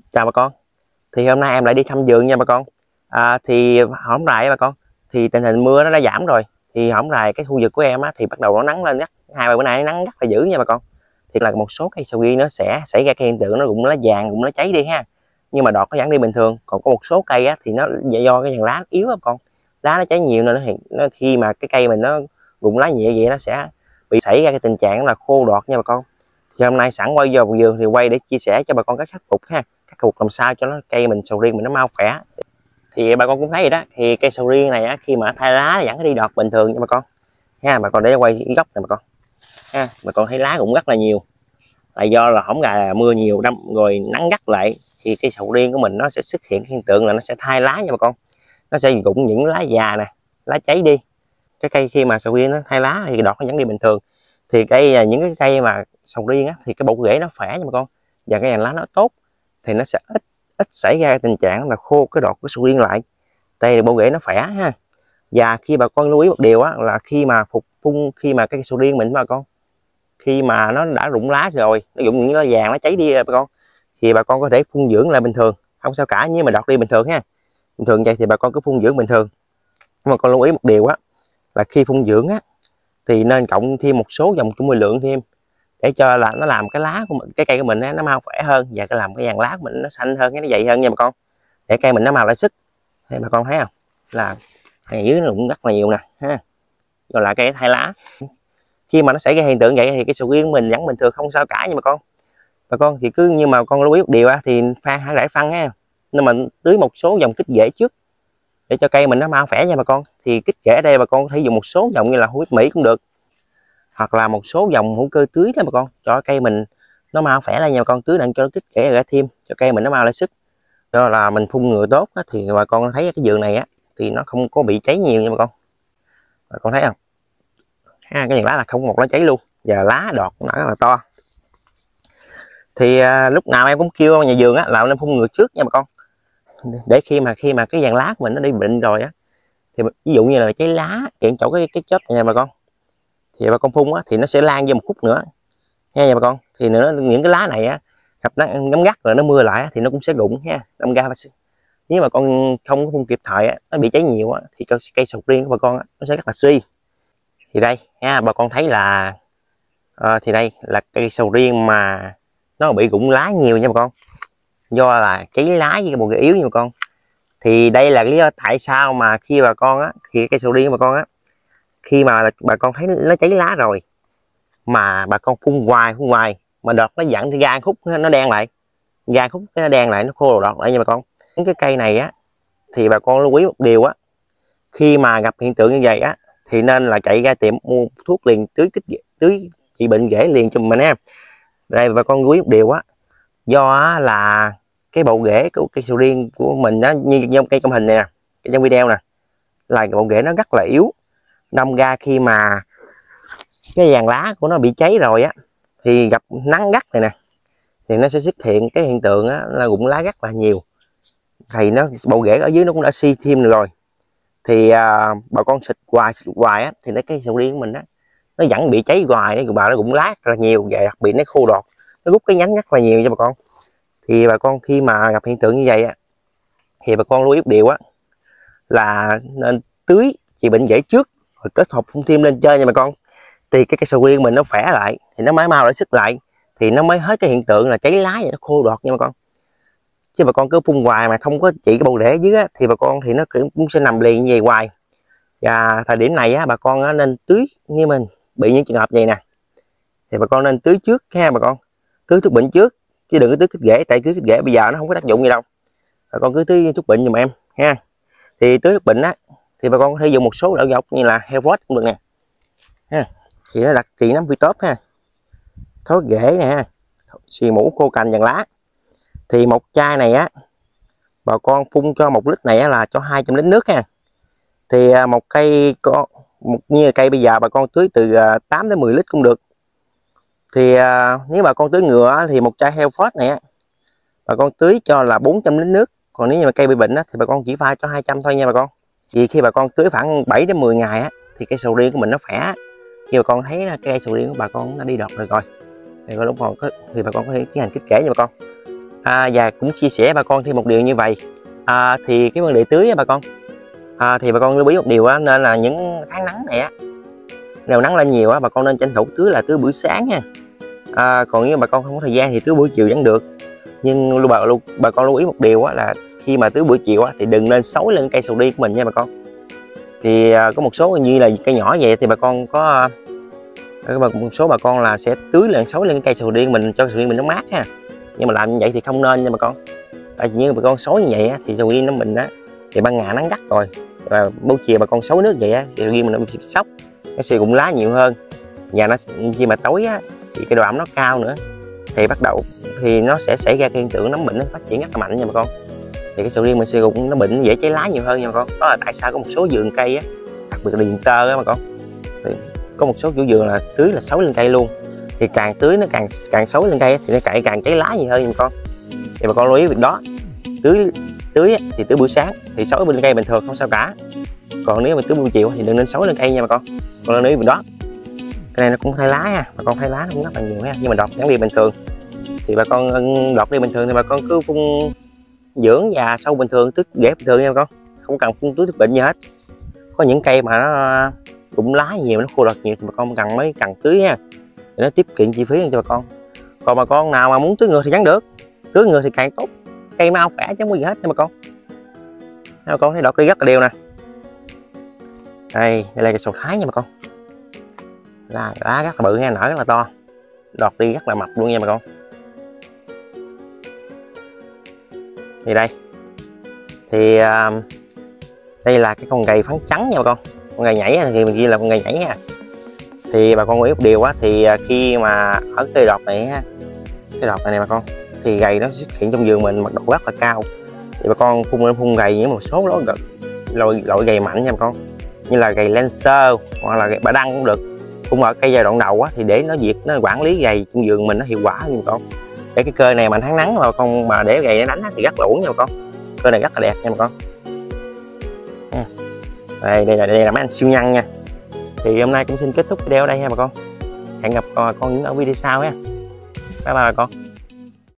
Chào bà con. Thì hôm nay em lại đi thăm vườn nha bà con. Thì hổm rày bà con, thì tình hình mưa nó đã giảm rồi. Thì hổm rày cái khu vực của em á, thì bắt đầu nó nắng lên, hai ba bữa nay nắng rất là dữ nha bà con. Thì là một số cây sầu riêng nó sẽ xảy ra cái hiện tượng nó rụng lá vàng, rụng lá cháy đi ha. Nhưng mà đọt nó vẫn đi bình thường. Còn có một số cây á, thì nó do cái dàn lá nó yếu á bà con. Lá nó cháy nhiều nên nó khi mà cái cây mình nó rụng lá nhẹ vậy nó sẽ bị xảy ra cái tình trạng là khô đọt nha bà con. Thì hôm nay sẵn quay vô vườn thì quay để chia sẻ cho bà con cách khắc phục ha, khắc phục làm sao cho nó cây mình sầu riêng mình nó mau khỏe. Thì bà con cũng thấy rồi đó, thì cây sầu riêng này á, khi mà thay lá vẫn đi đọt bình thường nha bà con ha. Bà con để quay cái góc này bà con ha, bà con thấy lá cũng rất là nhiều, là do là hổng gà mưa nhiều năm rồi nắng gắt lại thì cây sầu riêng của mình nó sẽ xuất hiện hiện tượng là nó sẽ thay lá nha bà con. Nó sẽ rụng những lá già nè, lá cháy đi. Cái cây khi mà sầu riêng nó thay lá thì đọt nó vẫn đi bình thường. Thì những cái cây mà sầu riêng á, thì cái bộ rễ nó khỏe nha bà con, và cái lá nó tốt thì nó sẽ ít xảy ra tình trạng là khô cái đọt của sầu riêng lại. Đây là bộ rễ nó khỏe ha. Và khi bà con lưu ý một điều á, là khi mà khi mà cái sầu riêng mình bà con, khi mà nó đã rụng lá rồi, nó rụng những lá vàng nó cháy đi bà con, thì bà con có thể phun dưỡng lại bình thường, không sao cả, nhưng mà đọt đi bình thường ha. Bình thường vậy thì bà con cứ phun dưỡng bình thường. Nhưng mà con lưu ý một điều á, là khi phun dưỡng á thì nên cộng thêm một số dòng của 10 lượng thêm, để cho là nó làm cái lá của mình, cái cây của mình nó mau khỏe hơn, và sẽ làm cái dàn lá của mình nó xanh hơn, nó dày hơn nha bà con, để cây mình nó mau lại sức. Thế bà con thấy không, là ở dưới nó cũng rất là nhiều nè ha, rồi lại cây thay lá. Khi mà nó xảy ra hiện tượng vậy thì cái sầu riêng của mình vẫn bình thường, không sao cả nha bà con thì cứ, nhưng mà con lưu ý một điều á, thì hãy rải phân ha, nên mình tưới một số dòng kích rễ trước để cho cây mình nó mau khỏe nha bà con. Thì kích rễ ở đây bà con có thể dùng một số dòng như là huyết Mỹ cũng được, hoặc là một số dòng hữu cơ tưới đó bà con, cho cây mình nó mau khỏe lên nha bà con. Tưới đặng cho nó kích rễ ra thêm, cho cây mình nó mau lên sức. Do là mình phun ngừa tốt á, thì bà con thấy cái vườn này á thì nó không có bị cháy nhiều nha bà con thấy không ha. Cái lá là không một lá cháy luôn, và lá đọt nó rất là to. Thì lúc nào em cũng kêu nhà vườn á là nên phun ngừa trước nha bà con, để khi mà cái dàn lá của mình nó đi bệnh rồi á, thì ví dụ như là cháy lá hiện chỗ cái chớp này nha bà con, thì bà con phun á thì nó sẽ lan vô một phút nữa nha bà con. Thì nữa những cái lá này á gặp nắng gắt rồi nó mưa lại á, thì nó cũng sẽ rụng ha, đâm ra nếu mà con không có phun kịp thời á, nó bị cháy nhiều á, thì cây sầu riêng của bà con á, nó sẽ rất là suy. Thì đây ha, bà con thấy là thì đây là cây sầu riêng mà nó bị rụng lá nhiều nha bà con, do là cháy lá với cái bộ rễ yếu nha bà con. Thì đây là lý do tại sao mà khi bà con á, khi cây sầu riêng của bà con á, khi mà bà con thấy nó cháy lá rồi mà bà con phun hoài mà đọt nó dẫn ra gan khúc nó đen lại, gan khúc nó đen lại, nó khô đọt lại nha bà con. Những cái cây này á thì bà con lưu ý một điều á, khi mà gặp hiện tượng như vậy á thì nên là chạy ra tiệm mua thuốc liền, tưới trị bệnh rễ liền cho mình ha. Đây bà con lưu ý một điều á, do là cái bộ rễ của cây sầu riêng của mình đó, như trong cây trong hình này nè, trong video nè, là bộ rễ nó rất là yếu, đâm ra khi mà cái dàn lá của nó bị cháy rồi á, thì gặp nắng gắt này nè, thì nó sẽ xuất hiện cái hiện tượng á, là rụng lá rất là nhiều. Thì nó bộ rễ ở dưới nó cũng đã suy thêm rồi. Thì bà con xịt hoài á, thì cái sầu riêng của mình á nó vẫn bị cháy hoài, nó rụng lá rất là nhiều, và đặc biệt nó khô đọt, nó rút cái nhánh rất là nhiều cho bà con. Thì bà con khi mà gặp hiện tượng như vậy á, thì bà con lưu ý một điều á, là nên tưới trị bệnh rễ trước rồi kết hợp phun thêm lên chơi nha bà con. Thì cái cây sầu riêng mình nó khỏe lại thì nó mới mau lại sức lại, thì nó mới hết cái hiện tượng là cháy lá và nó khô đọt nha bà con. Chứ bà con cứ phun hoài mà không có trị cái bộ rễ dưới á, thì bà con thì nó cũng sẽ nằm liền như vậy hoài. Và thời điểm này á, bà con á, nên tưới, như mình bị những trường hợp vậy nè, thì bà con nên tưới trước ha bà con, tưới thuốc bệnh trước, chứ đừng có tưới kích rễ, tại tưới kích rễ bây giờ nó không có tác dụng gì đâu. Bà con cứ tưới thuốc bệnh giùm em ha. Thì tưới thuốc bệnh á thì bà con có thể dùng một số loại dọc như là Helvoet cũng được nè ha, thì nó đặc trị nấm tốt ha, thối rễ nè ha, xì mũ khô cành vàng lá. Thì một chai này á bà con phun cho 1 lít này á, là cho 200 lít nước ha. Thì một cây như cây bây giờ bà con tưới từ 8 đến 10 lít cũng được. Thì nếu bà con tưới ngừa thì một chai Helvoet này á, bà con tưới cho là 400 lít nước. Còn nếu như mà cây bị bệnh á, thì bà con chỉ pha cho 200 thôi nha bà con. Vì khi bà con tưới khoảng 7 đến 10 ngày á, thì cây sầu riêng của mình nó khỏe. Khi bà con thấy là cây sầu riêng của bà con nó đi đọt rồi thì lúc còn thì bà con có thể tiến hành kích rễ nha bà con. Và cũng chia sẻ bà con thêm một điều như vậy. Thì cái vấn đề tưới á bà con, thì bà con lưu ý một điều á, nên là những tháng nắng này á, nếu nắng lên nhiều á, bà con nên tranh thủ tưới là tưới buổi sáng nha. Còn nếu bà con không có thời gian thì tưới buổi chiều vẫn được. Nhưng bà con lưu ý một điều á, là khi mà tưới buổi chiều á, thì đừng nên xối lên cây sầu riêng của mình nha bà con. Thì có một số như là cây nhỏ vậy thì bà con có một số bà con là sẽ tưới lên xối lên cây sầu riêng mình, cho sầu riêng mình nó mát ha. Nhưng mà làm như vậy thì không nên nha bà con. Tại vì như bà con xối như vậy á, thì sầu riêng nó mình á thì ban ngày nắng gắt rồi, và buổi chiều bà con xối nước vậy á thì sầu riêng mình nó bị sốc, nó sẽ rụng lá nhiều hơn. Và nó khi mà tối á thì cái độ ẩm nó cao nữa thì bắt đầu thì nó sẽ xảy ra cái hiện tượng nấm bệnh nó phát triển rất là mạnh nha bà con. Thì cái sầu riêng mình sẽ rụng, nó bệnh dễ cháy lá nhiều hơn nha bà con. Đó là tại sao có một số vườn cây á, đặc biệt là vườn tơ á bà con, thì có một số chủ vườn là tưới là xối lên cây luôn. Thì càng tưới nó càng xối lên cây thì nó càng cháy lá nhiều hơn nha bà con. Thì bà con lưu ý việc đó. Tưới thì tưới buổi sáng thì xối bên cây bình thường không sao cả. Còn nếu mà tưới buổi chiều thì đừng nên xối lên cây nha bà con. Con lưu ý việc đó. Cái này nó cũng thay lá nha bà con, thay lá nó cũng rất là nhiều ha, nhưng mà đọt vẫn đi bình thường. Thì bà con đọt đi bình thường thì bà con cứ phun dưỡng và sâu bình thường, tưới rễ bình thường nha bà con, không cần phun tưới thuốc bệnh gì hết. Có những cây mà nó rụng lá nhiều, nó khô đọt nhiều thì bà con cần tưới nha, để nó tiết kiệm chi phí cho bà con. Còn bà con nào mà muốn tưới ngược thì vẫn được, tưới ngược thì càng tốt, cây mau khỏe chứ không có gì hết nha bà con. Bà con thấy đọt đi rất là đều nè. Đây là cây sầu thái nha bà con, lá rất là bự nha, nở rất là to, đọt đi rất là mập luôn nha bà con. Thì đây thì đây là cái con gầy phấn trắng nha bà con. Con gầy nhảy thì mình ghi là con gầy nhảy nha. Thì bà con lưu ý một điều á, thì khi mà ở cây đọt này cái đọt này nè bà con, thì gầy nó xuất hiện trong vườn mình mật độ rất là cao. Thì bà con phun gầy với một số loại gầy mạnh nha bà con, như là gầy Lancer hoặc là gầy Bà Đăng cũng được. Phun ở cây giai đoạn đầu á, thì để nó nó quản lý gầy trong vườn mình nó hiệu quả hơn bà con. Để cái cây này mà tháng nắng mà con mà để gầy nó đánh thì rất là uổng nha bà con. Cây này rất là đẹp nha bà con. Đây là mấy anh siêu nhân nha. Thì hôm nay cũng xin kết thúc video ở đây nha bà con. Hẹn gặp con những ở video sau nha. Bye bye bà con.